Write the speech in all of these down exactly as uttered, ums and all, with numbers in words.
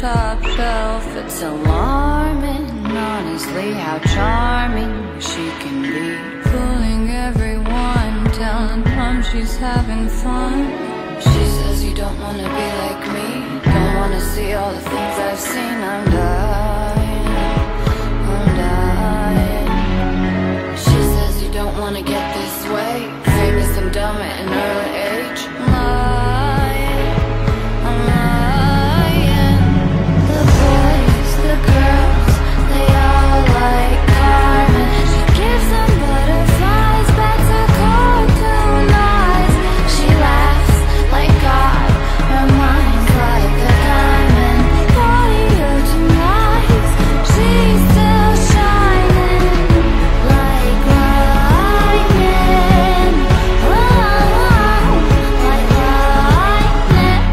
top shelf. It's alarming, honestly, how charming she can be. Fooling everyone, telling them she's having fun. She says you don't wanna be like me, don't wanna see all the things I've seen. I'm dying, I'm dying. She says you don't wanna get this way, famous and dumb at an early age. I'm lying, I'm lying. The boys, the girls, they all like Carmen. She gives them butterflies, bats her cartoon eyes. She laughs like God, her mind's like a diamond. Body of two eyes, she's still shining like lightning. Oh, like lightning.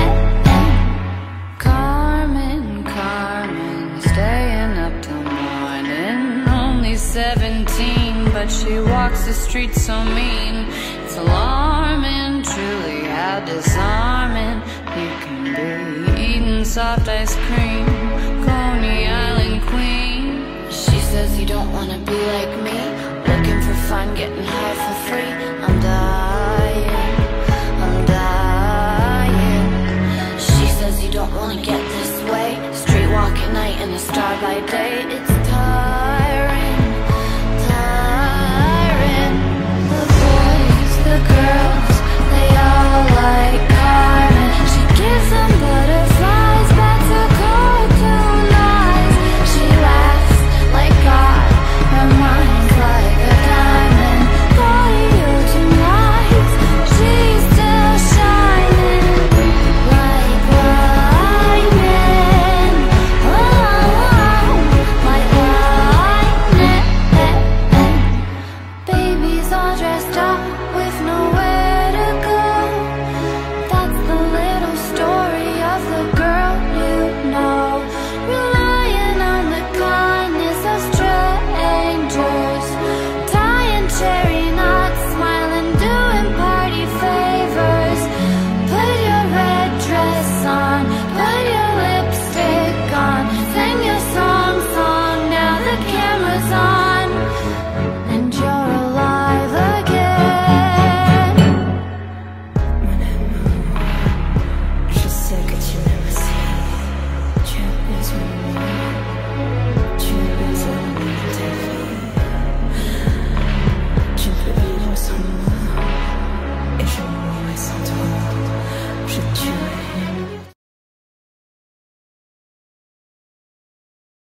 Carmen, Carmen, staying up till morning. Only seventeen, but she walks the streets so mean. It's alarming, truly how disarming you can be. Eating soft ice cream, Coney Island queen. She says you don't wanna be like me, looking for fun, getting high for free. I'm dying, I'm dying. She says you don't wanna get this way, street walk at night and a star by day. It's